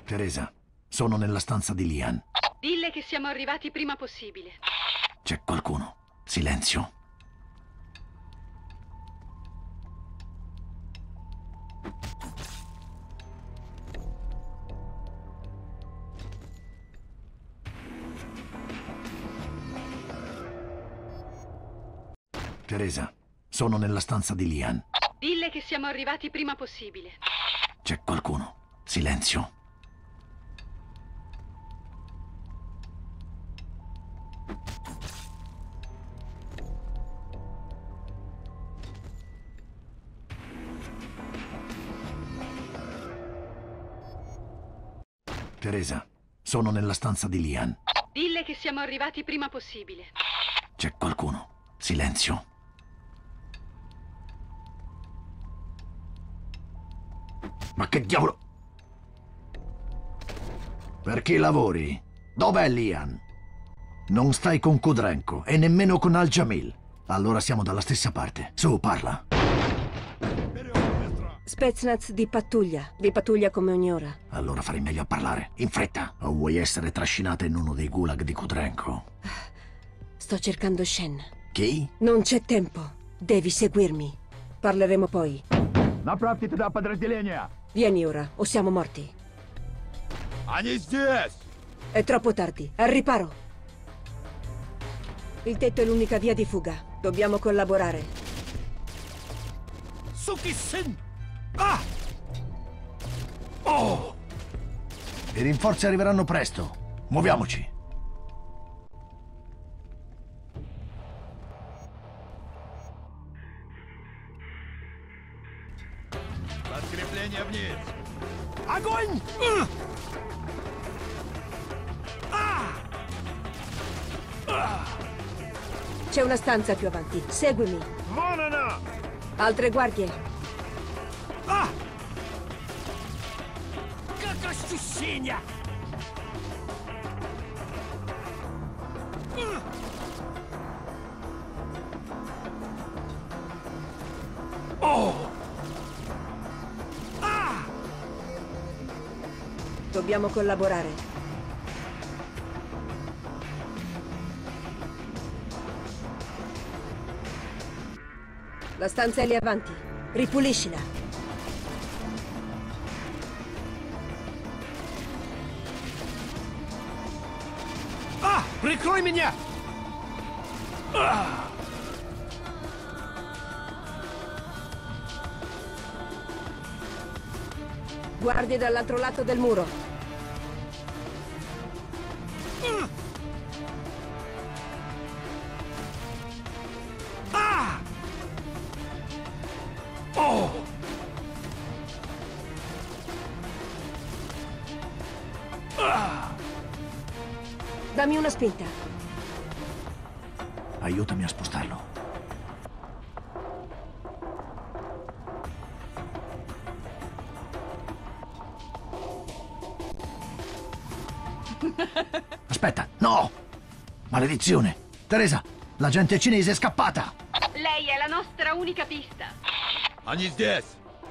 Teresa, sono nella stanza di Lian. Dille che siamo arrivati prima possibile. C'è qualcuno. Silenzio. Teresa, sono nella stanza di Lian. Dille che siamo arrivati prima possibile. C'è qualcuno. Silenzio. Teresa, sono nella stanza di Lian. Dille che siamo arrivati prima possibile. C'è qualcuno. Silenzio. Ma che diavolo? Per chi lavori? Dov'è Lian? Non stai con Kudrenko e nemmeno con Al-Jamil. Allora siamo dalla stessa parte. Su, parla. Spetsnaz di pattuglia come ogni ora. Allora farei meglio a parlare, in fretta. O vuoi essere trascinata in uno dei gulag di Kudrenko? Sto cercando Shen. Chi? Non c'è tempo. Devi seguirmi. Parleremo poi. Направьте туда подразделения! Vieni ora, o siamo morti. Они здесь! È troppo tardi. Al riparo. Il tetto è l'unica via di fuga. Dobbiamo collaborare. Суки сын! Ah! Oh! I rinforzi arriveranno presto. Muoviamoci. Подкрепление вниз! Огонь! C'è una stanza più avanti. Seguimi. Вон она! Altre guardie. Как ощущение! Dobbiamo collaborare. La stanza è lì avanti. Ripuliscila. Прикрой меня! Guardie dall'altro lato del muro. Dammi una spinta. Aiutami a spostarlo. Aspetta, no! Maledizione! Teresa, la gente cinese è scappata! Lei è la nostra unica pista. Они здесь!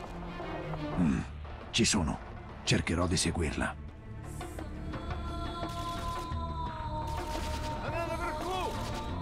Ci sono. Cercherò di seguirla. Она наверху!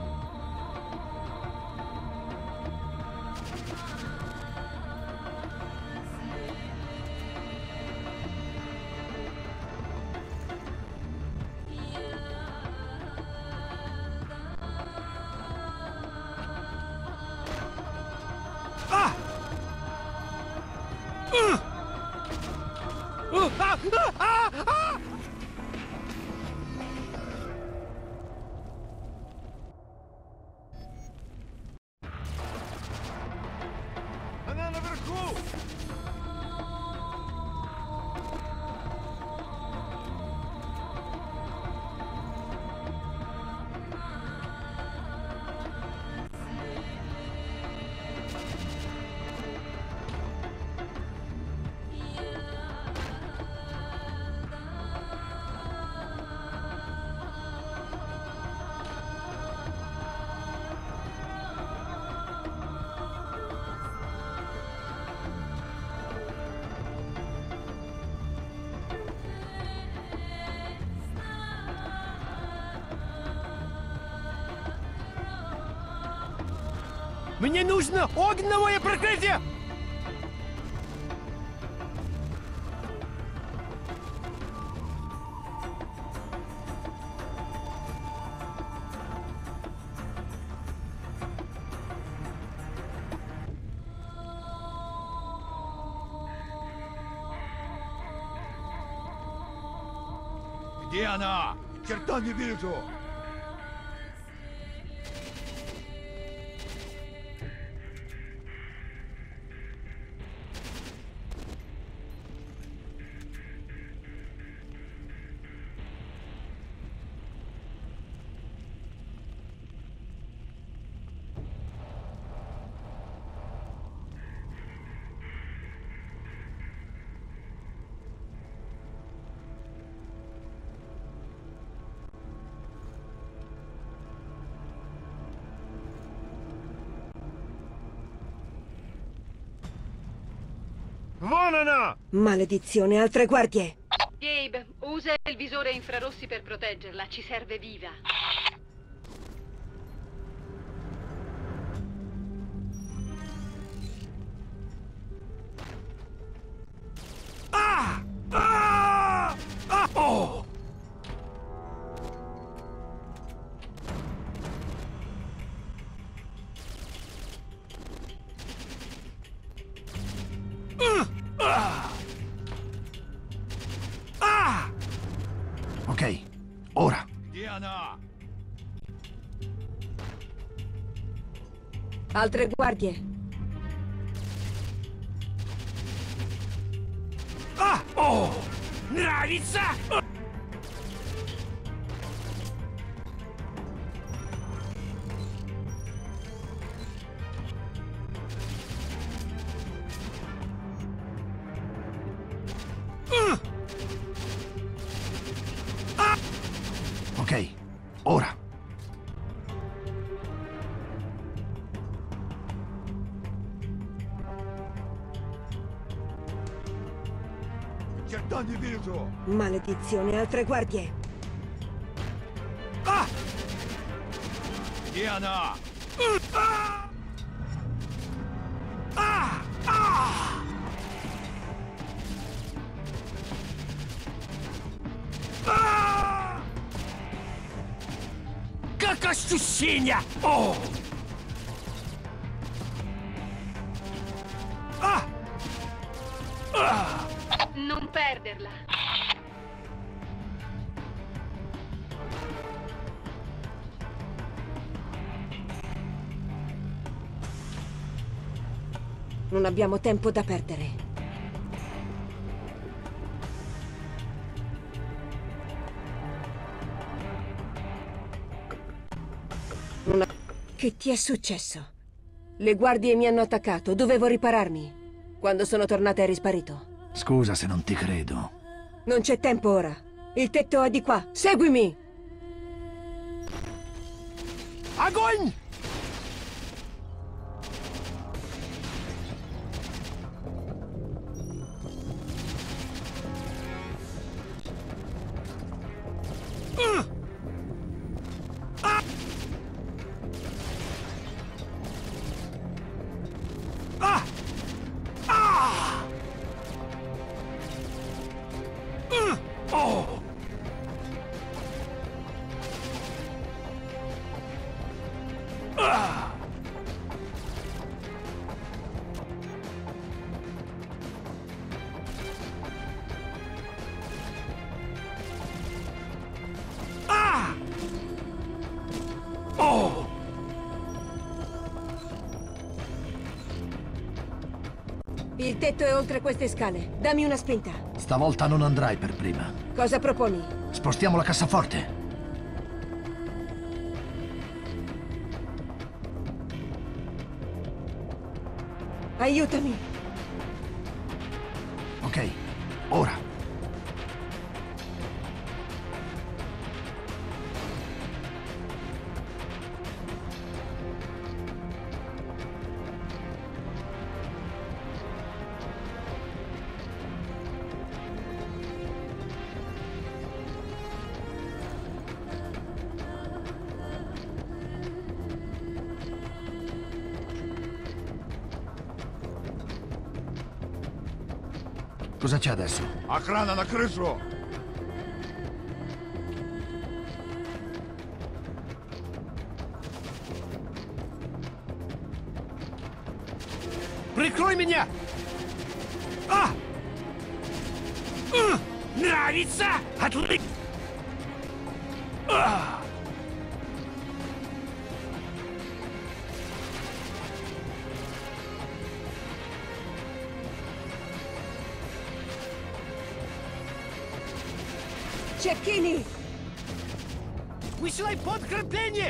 Она наверху! Мне нужно огневое прикрытие! Где она? Черта не вижу! Von она! Maledizione, altre guardie! Gabe, usa il visore infrarossi per proteggerla. Ci serve viva. Ah! Ah! Ah! Oh! Ok, ora. Где она? Altre guardie! Ah! Oh! Нравится! Ok, ora. Черта не вижу! Maledizione, altre guardie! А! Где она? А! А! А! А! Как ощущение! О! А! А! Non perderla. Non abbiamo tempo da perdere. Che ti è successo? Le guardie mi hanno attaccato, dovevo ripararmi. Quando sono tornata eri sparito. Scusa se non ti credo. Non c'è tempo ora. Il tetto è di qua. Seguimi! Огонь! Il tetto è oltre queste scale. Dammi una spinta. Stavolta non andrai per prima. Cosa proponi? Spostiamo la cassaforte. Aiutami. Ok, ora. Cosa c'è adesso? Охрана на крышу! Прикрой меня! А! Нравится! Отлично! Cecchini! Высылай подкрепление!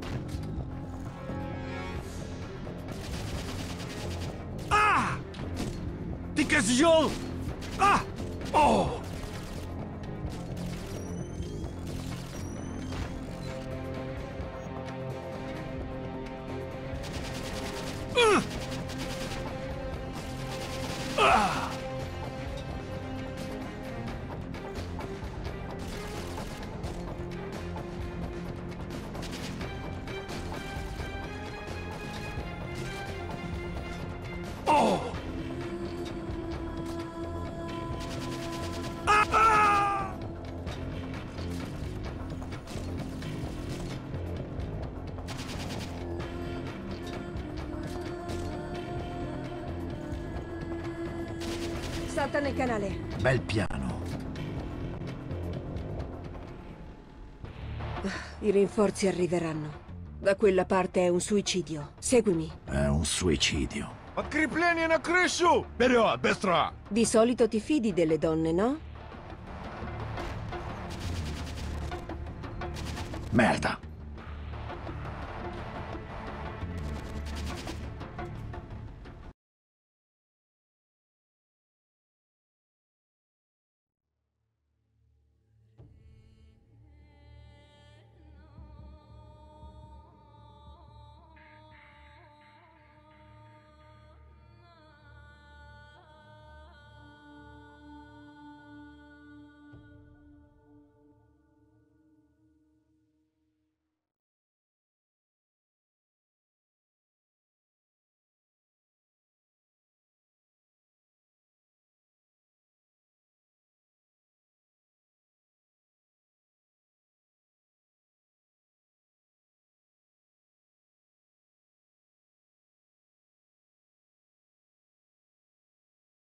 А! Ты козел! А! О! Salta nel canale. Bel piano. I rinforzi arriveranno. Da quella parte è un suicidio. Seguimi. È un suicidio. Подкрепление на крышу! Вперед, быстро! Di solito ti fidi delle donne, no? Merda.